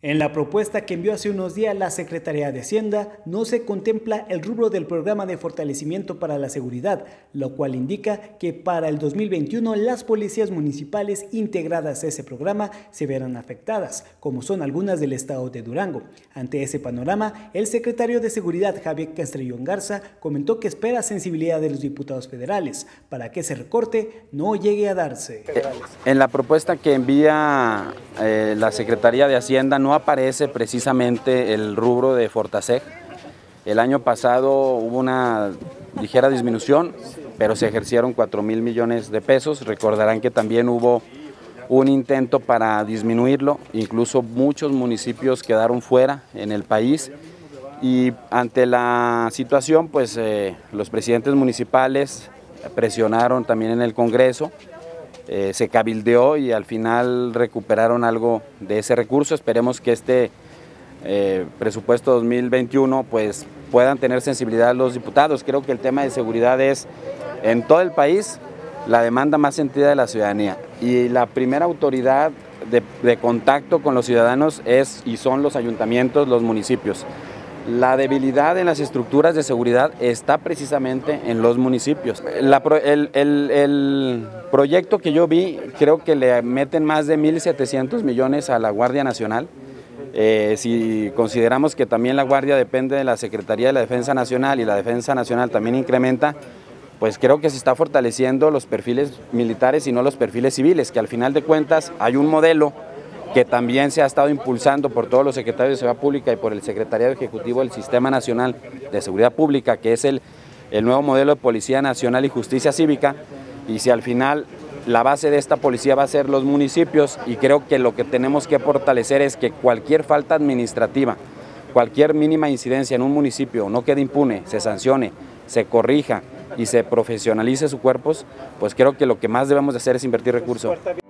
En la propuesta que envió hace unos días la Secretaría de Hacienda, no se contempla el rubro del programa de fortalecimiento para la seguridad, lo cual indica que para el 2021 las policías municipales integradas a ese programa se verán afectadas, como son algunas del estado de Durango. Ante ese panorama, el secretario de Seguridad, Javier Castrillón Garza, comentó que espera sensibilidad de los diputados federales para que ese recorte no llegue a darse. En la propuesta que envía la Secretaría de Hacienda no aparece precisamente el rubro de Fortaseg. El año pasado hubo una ligera disminución, pero se ejercieron 4,000 millones de pesos. Recordarán que también hubo un intento para disminuirlo, incluso muchos municipios quedaron fuera en el país. Y ante la situación, pues los presidentes municipales presionaron también en el Congreso. Se cabildeó y al final recuperaron algo de ese recurso. Esperemos que este presupuesto 2021 pues puedan tener sensibilidad los diputados. Creo que el tema de seguridad es en todo el país la demanda más sentida de la ciudadanía y la primera autoridad de contacto con los ciudadanos es y son los ayuntamientos, los municipios. La debilidad en las estructuras de seguridad está precisamente en los municipios. El proyecto que yo vi, creo que le meten más de 1,700 millones a la Guardia Nacional. Si consideramos que también la Guardia depende de la Secretaría de la Defensa Nacional y la Defensa Nacional también incrementa, pues creo que se está fortaleciendo los perfiles militares y no los perfiles civiles, que al final de cuentas hay un modelo que también se ha estado impulsando por todos los secretarios de Seguridad Pública y por el Secretariado Ejecutivo del Sistema Nacional de Seguridad Pública, que es el nuevo modelo de Policía Nacional y Justicia Cívica, y si al final la base de esta policía va a ser los municipios, y creo que lo que tenemos que fortalecer es que cualquier falta administrativa, cualquier mínima incidencia en un municipio no quede impune, se sancione, se corrija y se profesionalice sus cuerpos, pues creo que lo que más debemos de hacer es invertir recursos.